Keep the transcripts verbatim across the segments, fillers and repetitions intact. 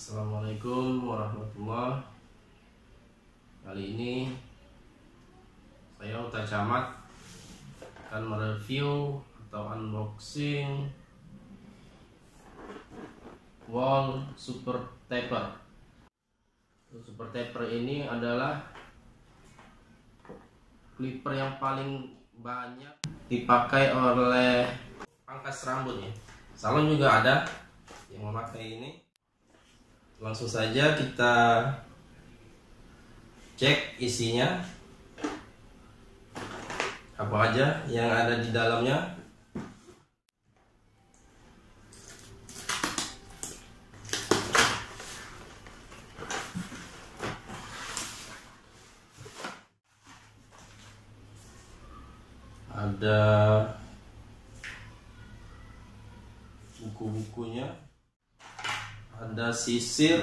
Assalamualaikum warahmatullahi. Kali ini saya Uta Camat akan mereview atau unboxing wall super taper. Super taper ini adalah clipper yang paling banyak dipakai oleh pangkas rambut ya. Salon juga ada yang memakai ini. Langsung saja kita cek isinya, apa aja yang ada di dalamnya. Ada buku-bukunya, ada sisir,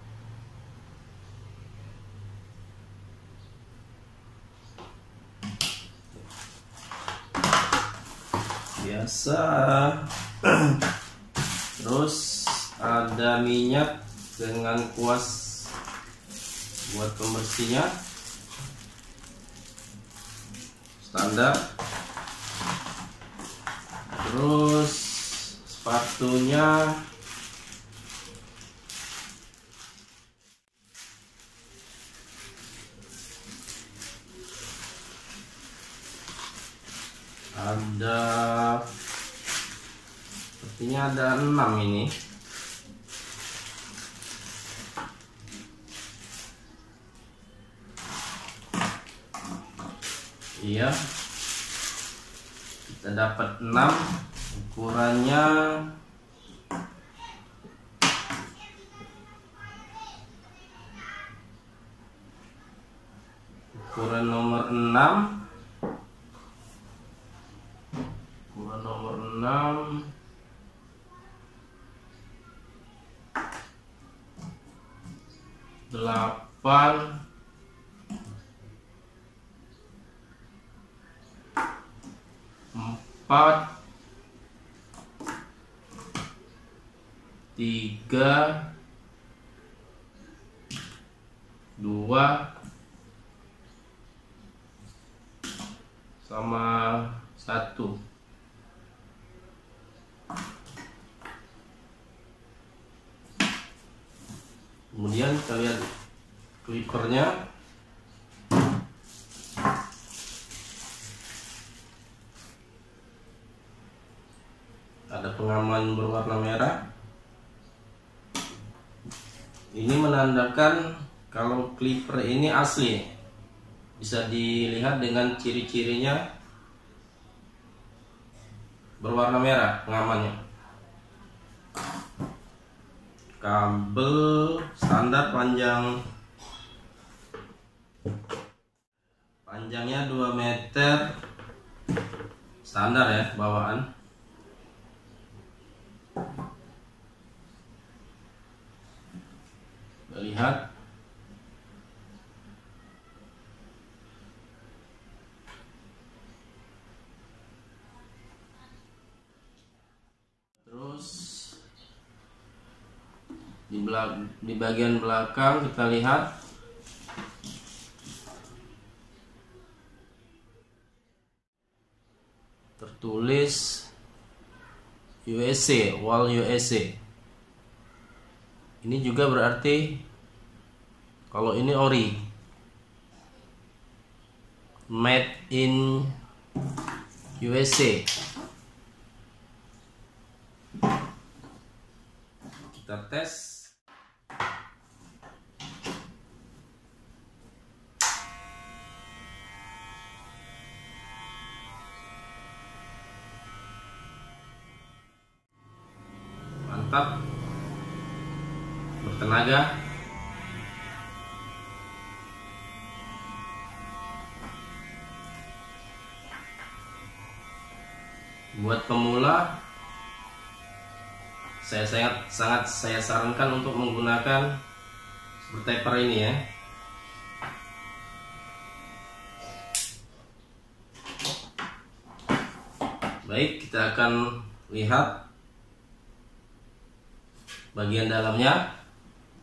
biasa, terus ada minyak dengan kuas buat pembersihnya, standar. Terus sepatunya ada, sepertinya ada enam ini. Iya, kita dapat enam. Ukurannya ukuran nomor enam. Ukuran nomor enam. delapan. empat. tiga. dua. Sama satu. Kemudian kita lihat clippernya. Ada pengaman berwarna merah. Ini menandakan kalau clipper ini asli. Bisa dilihat dengan ciri-cirinya berwarna merah pengamannya. Kabel standar, panjang panjangnya dua meter, standar ya bawaan. Kita lihat terus di, belak di bagian belakang kita lihat tertulis U S A, wall U S A. Ini juga berarti kalau ini ori, made in U S A. Kita tes. Mantap, bertenaga. Buat pemula, saya sangat sangat saya sarankan untuk menggunakan super taper ini ya. Baik, kita akan lihat bagian dalamnya.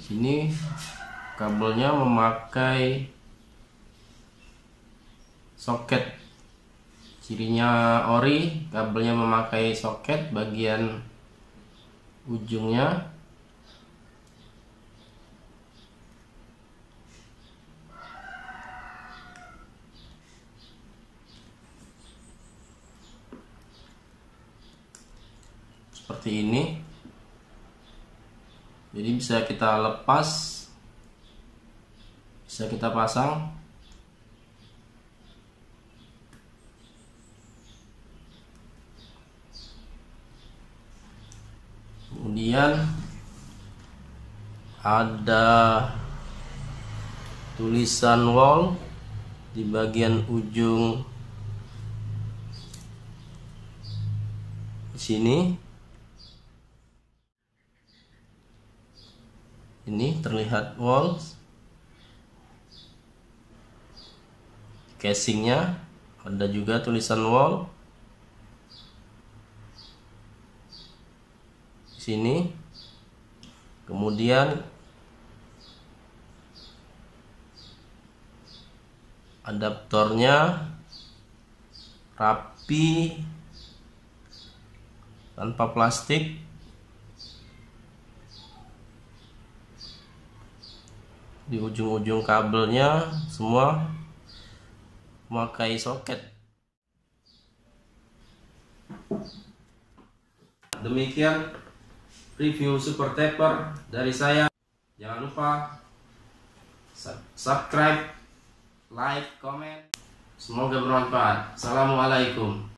sini kabelnya memakai soket. Cirinya ori, kabelnya memakai soket bagian ujungnya. Seperti ini. Jadi bisa kita lepas, bisa kita pasang. Kemudian ada tulisan wall di bagian ujung di sini. Ini terlihat wall, casingnya ada juga tulisan wall di sini. Kemudian adaptornya rapi tanpa plastik. Di ujung-ujung kabelnya semua memakai soket. Demikian review super taper dari saya. Jangan lupa subscribe, like, komen. Semoga bermanfaat. Assalamualaikum.